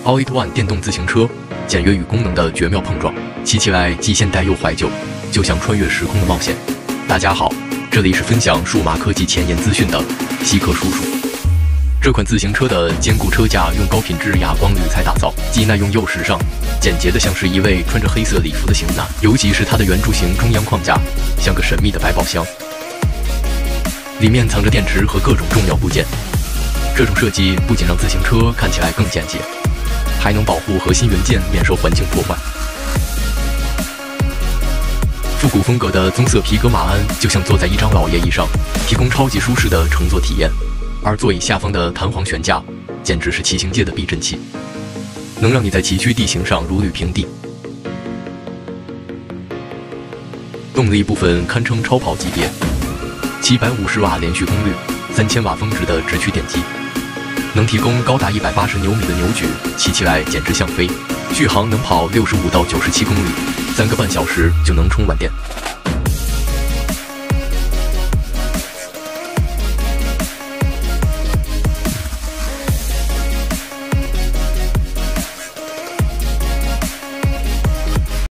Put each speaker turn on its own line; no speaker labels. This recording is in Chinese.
All in One 电动自行车，简约与功能的绝妙碰撞，骑起来既现代又怀旧，就像穿越时空的冒险。大家好，这里是分享数码科技前沿资讯的稀客叔叔。这款自行车的坚固车架用高品质哑光铝材打造，既耐用又时尚，简洁的像是一位穿着黑色礼服的型男。尤其是它的圆柱形中央框架，像个神秘的百宝箱，里面藏着电池和各种重要部件。这种设计不仅让自行车看起来更简洁，还能保护核心元件免受环境破坏。复古风格的棕色皮革马鞍就像坐在一张老爷椅上，提供超级舒适的乘坐体验。而座椅下方的弹簧悬架，简直是骑行界的避震器，能让你在崎岖地形上如履平地。动力部分堪称超跑级别，750瓦连续功率，3000瓦峰值的直驱电机，能提供高达180牛米的扭矩，骑起来简直像飞。续航能跑65到97公里，3个半小时就能充满电。